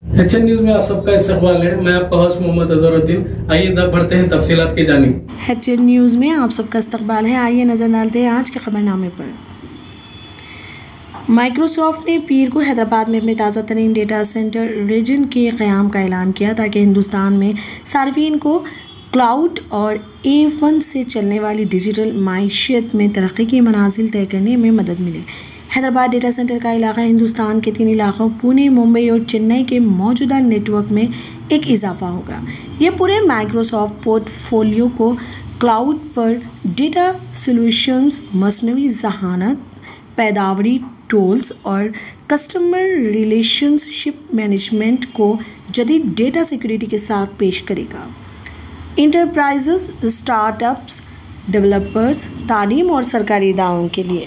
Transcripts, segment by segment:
HN news में आप सबका इस्तकबाल है। मैं आपका होस्ट मोहम्मद अजहरुद्दीन। आइए बढ़ते हैं तफसीलात की जानिब। HN न्यूज में आप सबका इस्तकबाल है। आइए नजर डालते हैं आज के खबरनामे पर। माइक्रोसॉफ्ट ने पीर को हैदराबाद में अपने ताज़ा तरीन डेटा सेंटर रीजन के क़याम का ऐलान किया ताकि हिंदुस्तान में सार्फिन को क्लाउड और A1 से चलने वाली डिजिटल माईशत में तरक्की की मनाजिल तय करने में मदद मिले। हैदराबाद डेटा सेंटर का इलाका हिंदुस्तान के 3 इलाकों पुणे, मुंबई और चेन्नई के मौजूदा नेटवर्क में एक इजाफा होगा। यह पूरे माइक्रोसॉफ्ट पोर्टफोलियो को क्लाउड पर डेटा सॉल्यूशंस, मसनवी ज़हानत, पैदावारी टूल्स और कस्टमर रिलेशनशिप मैनेजमेंट को जदीद डेटा सिक्योरिटी के साथ पेश करेगा। इंटरप्राइजेस, स्टार्टअप्स, डेवलपर्स, तालीम और सरकारी इदारों के लिए।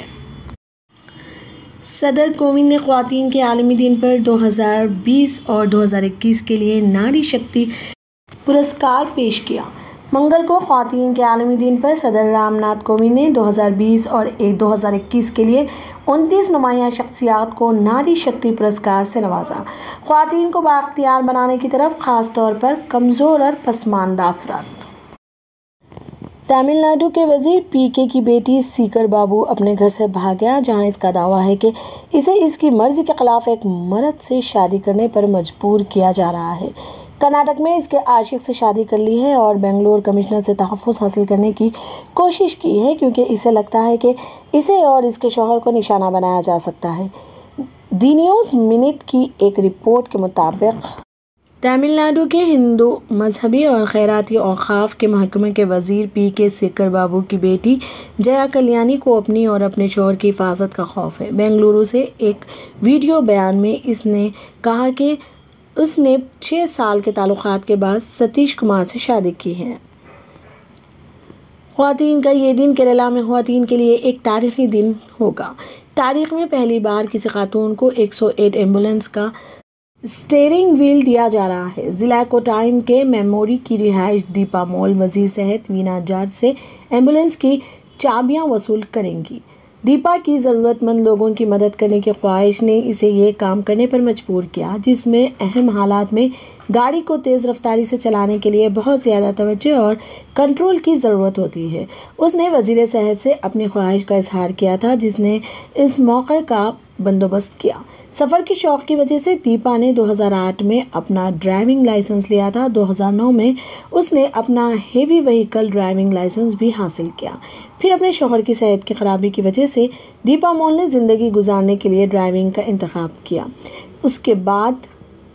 सदर कोविंद ने ख्वातीन के आलमी दिन पर 2020 और 2021 के लिए नारी शक्ति पुरस्कार पेश किया। मंगल को ख्वातीन के आलमी दिन पर सदर रामनाथ कोविंद ने 2020 और 2021 के लिए 29 नुमाया शख्सियात को नारी शक्ति पुरस्कार से नवाजा। ख्वातीन को बाख्तियार बनाने की तरफ खास तौर पर कमज़ोर और पसमानदा अफराद। तमिलनाडु के वजीर PK की बेटी सीकर बाबू अपने घर से भाग गया, जहां इसका दावा है कि इसे इसकी मर्जी के खिलाफ एक मर्द से शादी करने पर मजबूर किया जा रहा है। कर्नाटक में इसके आशिक से शादी कर ली है और बेंगलुरु कमिश्नर से तहफ़्फ़ुज़ हासिल करने की कोशिश की है, क्योंकि इसे लगता है कि इसे और इसके शौहर को निशाना बनाया जा सकता है। दी न्यूज़ मिनट की एक रिपोर्ट के मुताबिक तमिलनाडु के हिंदू मजहबी और खैराती औक़ाफ़ के महकमे के वज़ीर PK सीकर बाबू की बेटी जया कल्याणी को अपनी और अपने शौहर की हिफाजत का खौफ है। बेंगलुरु से एक वीडियो बयान में इसने कहा कि उसने 6 साल के ताल्लुक़ात के बाद सतीश कुमार से शादी की है। ख्वातीन का ये दिन केरला में ख्वातीन के लिए एक तारीख़ी दिन होगा। तारीख़ में पहली बार किसी खातून को 108 एम्बुलेंस का स्टीयरिंग व्हील दिया जा रहा है। ज़िला कोटाइम के मेमोरी की रिहाइश दीपा मॉल वज़ीर सेहत वीना जाट से एम्बुलेंस की चाबियां वसूल करेंगी। दीपा की ज़रूरतमंद लोगों की मदद करने की ख्वाहिश ने इसे ये काम करने पर मजबूर किया, जिसमें अहम हालात में गाड़ी को तेज़ रफ्तारी से चलाने के लिए बहुत ज़्यादा तवज्जो और कंट्रोल की ज़रूरत होती है। उसने वज़ीर सेहत से अपनी ख्वाहिश का इजहार किया था, जिसने इस मौके का बंदोबस्त किया। सफ़र की शौक़ की वजह से दीपा ने 2008 में अपना ड्राइविंग लाइसेंस लिया था। 2009 में उसने अपना हेवी व्हीकल ड्राइविंग लाइसेंस भी हासिल किया। फिर अपने शौहर की सेहत की ख़राबी की वजह से दीपा मॉल ने ज़िंदगी गुजारने के लिए ड्राइविंग का इंतखाब किया। उसके बाद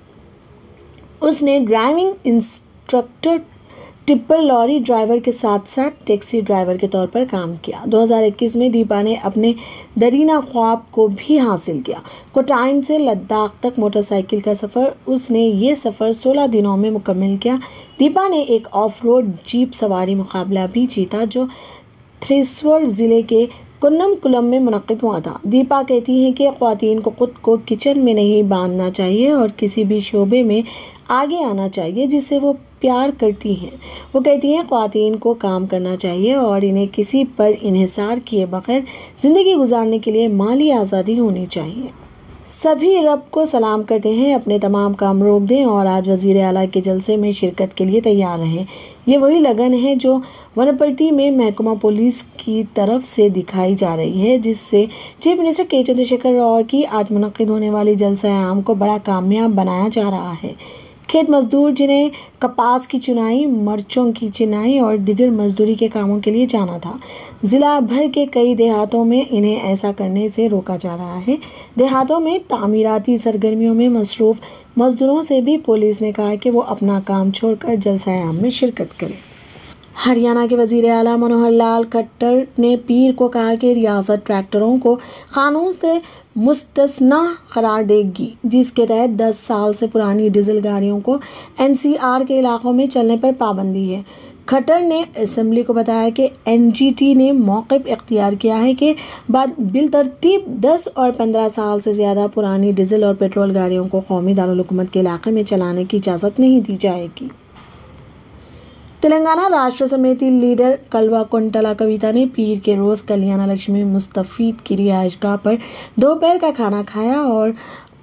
उसने driving instructor, tipper lorry driver के साथ साथ टैक्सी ड्राइवर के तौर पर काम किया। 2021 में दीपा ने अपने दरीना ख्वाब को भी हासिल किया। कोटाइम से लद्दाख तक मोटरसाइकिल का सफ़र, उसने ये सफ़र 16 दिनों में मुकम्मल किया। दीपा ने एक ऑफ रोड जीप सवारी मुकाबला भी जीता, जो थ्रिसवल ज़िले के कुन्नमकुलम में मुनक़्क़िद हुआ था। दीपा कहती हैं कि ख्वातीन को ख़ुद को किचन में नहीं बांधना चाहिए और किसी भी शोबे में आगे आना चाहिए जिससे वो प्यार करती हैं। वो कहती हैं ख्वातीन को काम करना चाहिए और इन्हें किसी पर इन्हिसार किए बगैर ज़िंदगी गुजारने के लिए माली आज़ादी होनी चाहिए। सभी रब को सलाम करते हैं, अपने तमाम काम रोक दें और आज वज़ीर आला के जलसे में शिरकत के लिए तैयार रहें। ये वही लगन है जो वनपर्ती में महकमा पुलिस की तरफ से दिखाई जा रही है, जिससे चीफ मिनिस्टर के चंद्रशेखर राव की आज मुनक़्क़िद होने वाली जलसा आम को बड़ा कामयाब बनाया जा रहा है। खेत मजदूर जिन्हें कपास की चुनाई, मर्चों की चिनाई और दिगर मजदूरी के कामों के लिए जाना था, ज़िला भर के कई देहातों में इन्हें ऐसा करने से रोका जा रहा है। देहातों में तामीराती सरगर्मियों में मसरूफ़ मजदूरों से भी पुलिस ने कहा कि वो अपना काम छोड़कर जलसा आम में शिरकत करें। हरियाणा के वज़ीर आला मनोहर लाल खट्टर ने पीर को कहा कि रियासत ट्रैक्टरों को कानून से मुस्तस्ना करार देगी, जिसके तहत 10 साल से पुरानी डीजल गाड़ियों को NCR के इलाकों में चलने पर पाबंदी है। खट्टर ने असेंबली को बताया कि NGT ने मौक़िफ़ इख्तियार किया है कि बिलतरतीब 10 और 15 साल से ज़्यादा पुरानी डीजल और पेट्रोल गाड़ियों को कौमी दारुल-हुकूमत के इलाके में चलाने की इजाज़त नहीं दी जाएगी। तेलंगाना राष्ट्र समिति लीडर कल्वा कुंटला कविता ने पीर के रोज़ कल्याण लक्ष्मी मुस्तफ़ीद की रिहाइशगाह पर दोपहर का खाना खाया और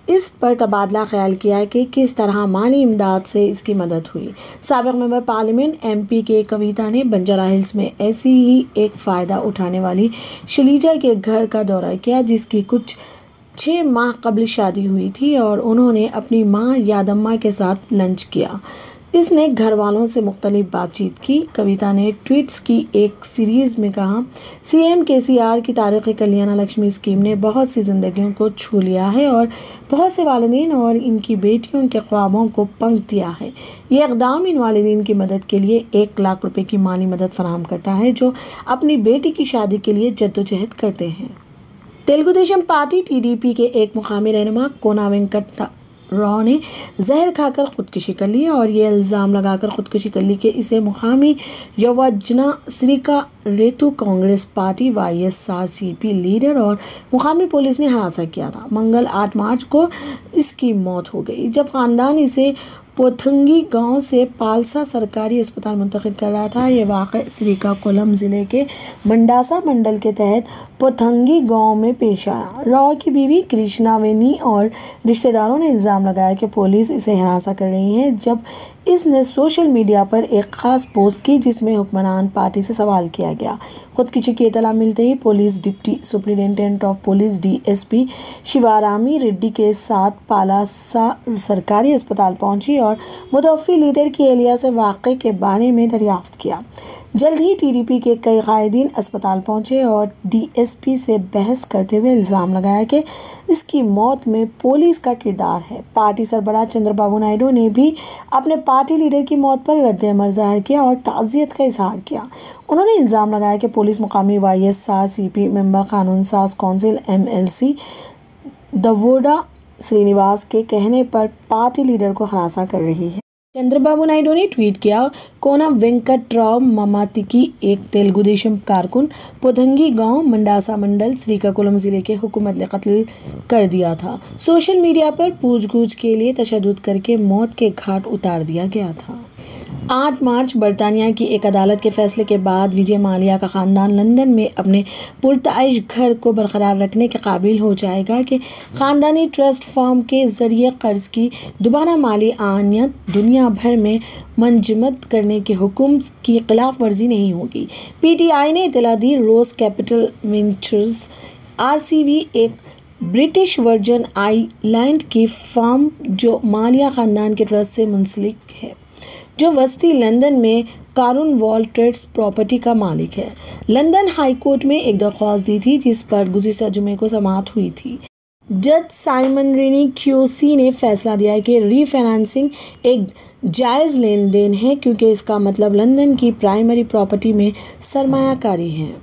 इस पर तबादला ख्याल किया कि किस तरह माली इमदाद से इसकी मदद हुई। साबिक मेंबर पार्लियामेंट MP के कविता ने बंजारा हिल्स में ऐसी ही एक फ़ायदा उठाने वाली शलीजा के घर का दौरा किया, जिसकी कुछ 6 माह कबल शादी हुई थी, और उन्होंने अपनी माँ यादम्मा के साथ लंच किया। इसने घर वालों से मुख्तलिफ बातचीत की। कविता ने ट्वीट्स की एक सीरीज़ में कहा, CM KCR की तारीख़ कल्याण लक्ष्मी स्कीम ने बहुत सी ज़िंदगियों को छू लिया है और बहुत से वालिदैन और इनकी बेटियों के ख्वाबों को पंख दिया है। ये इक़दाम इन वालिदैन की मदद के लिए 1 लाख रुपए की माली मदद फराहम करता है, जो अपनी बेटी की शादी के लिए जद्दोजहद करते हैं। तेलुगु देशम पार्टी TDP के एक मुकामी रहनुमा कोना वेंकट राव ने जहर खाकर खुदकुशी कर ली और ये इल्ज़ाम लगाकर खुदकुशी कर ली कि इसे मुकामी Yuvajana Sramika Rythu Congress party YSRCP leader और मुकामी पुलिस ने हरासा किया था। मंगल 8 मार्च को इसकी मौत हो गई जब ख़ानदान इसे पोथंगी गांव से पालसा सरकारी अस्पताल मुंतकिल कर रहा था। ये वाक़या श्रीकाकुलम ज़िले के मंडासा मंडल के तहत पोथंगी गांव में पेश आया। राव की बीवी कृष्णा वेनी और रिश्तेदारों ने इल्ज़ाम लगाया कि पुलिस इसे हिरासत कर रही है, जब इसने सोशल मीडिया पर एक ख़ास पोस्ट की जिसमें हुक्मरान पार्टी से सवाल किया गया। खुदकुशी की इत्तला मिलते ही police deputy superintendent of police DSP Shivarami Reddy के साथ पालासा सरकारी अस्पताल पहुंची और मुतवफ़्फ़ी लीडर की एहलिया से वाक़े के बारे में दरियाफ्त किया। जल्द ही TDP के कई कायदीन अस्पताल पहुंचे और DSP से बहस करते हुए इल्ज़ाम लगाया कि इसकी मौत में पुलिस का किरदार है। पार्टी सरबराह चंद्रबाबू नायडू ने भी अपने पार्टी लीडर की मौत पर रद्द-ए-अमल ज़ाहिर किया और ताज़ियत का इजहार किया। उन्होंने इल्ज़ाम लगाया कि पुलिस मुकामी YSRCP मेंबर कानून साज कौंसिल MLC दवोडा श्रीनिवास के कहने पर पार्टी लीडर को हरासा कर रही है। चंद्रबाबू नायडू ने ट्वीट किया, कोना वेंकटराव ममातिकी एक तेलुगु देशम कारकुन पोथंगी गांव मंडासा मंडल श्रीकाकुलम ज़िले के हुकूमत ने कत्ल कर दिया था। सोशल मीडिया पर पूछ-गूछ के लिए तशद्दुद करके मौत के घाट उतार दिया गया था। 8 मार्च बरतानिया की एक अदालत के फैसले के बाद विजय माल्या का ख़ानदान लंदन में अपने पुरताइश घर को बरकरार रखने के काबिल हो जाएगा कि ख़ानदानी ट्रस्ट फर्म के ज़रिए कर्ज़ की दोबारा माली आनियत दुनिया भर में मंजमद करने के हुक्म की खिलाफ वर्जी नहीं होगी। PTI ने इत्तला दी, रोज़ कैपिटल वेंचर्स RCV एक ब्रिटिश वर्जन आइलैंड की फर्म जो माल्या ख़ानदान के ट्रस्ट से मुंसलिक है, जो वस्ती लंदन में कार्नवाल ट्रेड्स प्रॉपर्टी का मालिक है, लंदन हाई कोर्ट में एक दरख्वास्त दी थी जिस पर गुज़िश्ता जुमे को समाअत हुई थी। जज साइमन रेनी QC ने फैसला दिया है कि रीफाइनेंसिंग एक जायज़ लेन देन है क्योंकि इसका मतलब लंदन की प्राइमरी प्रॉपर्टी में सरमायाकारी है।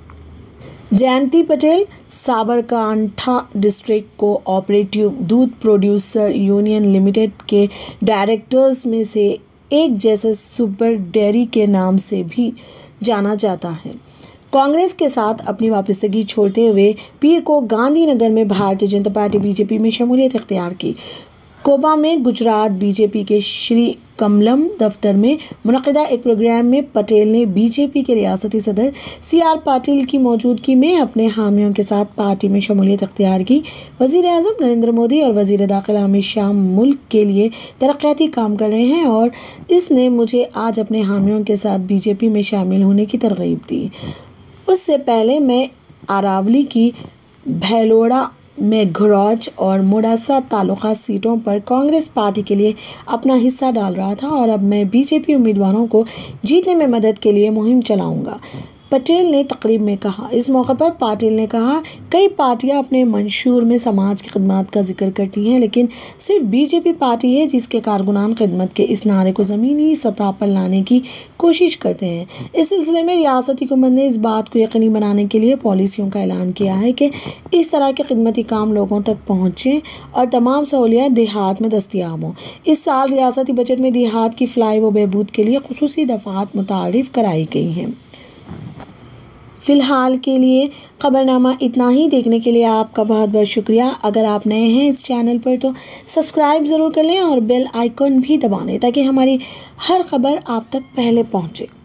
जयंती पटेल साबरकांठा डिस्ट्रिक्ट कोऑपरेटिव दूध प्रोड्यूसर यूनियन लिमिटेड के डायरेक्टर्स में से एक जैसे सुपर डेयरी के नाम से भी जाना जाता है। कांग्रेस के साथ अपनी वापसगी छोड़ते हुए पीर को गांधीनगर में भारतीय जनता पार्टी BJP में शमूलियत इख्तियार की। कोबा में गुजरात BJP के श्री कमलम दफ्तर में मुनक़िदा एक प्रोग्राम में पटेल ने BJP के रियासती सदर CR पाटिल की मौजूदगी में अपने हामियों के साथ पार्टी में शमूलियत इख्तियार की। वज़ीर-ए-आज़म नरेंद्र मोदी और वज़ीर दाखिला अमित शाह मुल्क के लिए तरक्याती काम कर रहे हैं और इसने मुझे आज अपने हामियों के साथ BJP में शामिल होने की तरग़ीब दी। उससे पहले मैं अरावली की भैलोड़ा मेघराज और मोडासा तालुका सीटों पर कांग्रेस पार्टी के लिए अपना हिस्सा डाल रहा था और अब मैं BJP उम्मीदवारों को जीतने में मदद के लिए मुहिम चलाऊंगा, पटेल ने तकरीब में कहा। इस मौके पर पाटिल ने कहा, कई पार्टियां अपने मंशूर में समाज की खिदमत का जिक्र करती हैं, लेकिन सिर्फ BJP पार्टी है जिसके कारकुनान खिदमत के इस नारे को ज़मीनी सतह पर लाने की कोशिश करते हैं। इस सिलसिले में रियासती हुकूमत ने इस बात को यकीनी बनाने के लिए पॉलिसियों का ऐलान किया है कि इस तरह के खिदमती काम लोगों तक पहुँचें और तमाम सहूलियात देहात में दस्तियाब हों। इस साल रियासती बजट में देहात की फलाह व बहबूद के लिए खुसूसी दफ़ात मुतारिफ़ कराई गई हैं। फ़िलहाल के लिए ख़बरनामा इतना ही। देखने के लिए आपका बहुत बहुत शुक्रिया। अगर आप नए हैं इस चैनल पर तो सब्सक्राइब ज़रूर कर लें और बेल आइकन भी दबा लें ताकि हमारी हर खबर आप तक पहले पहुँचे।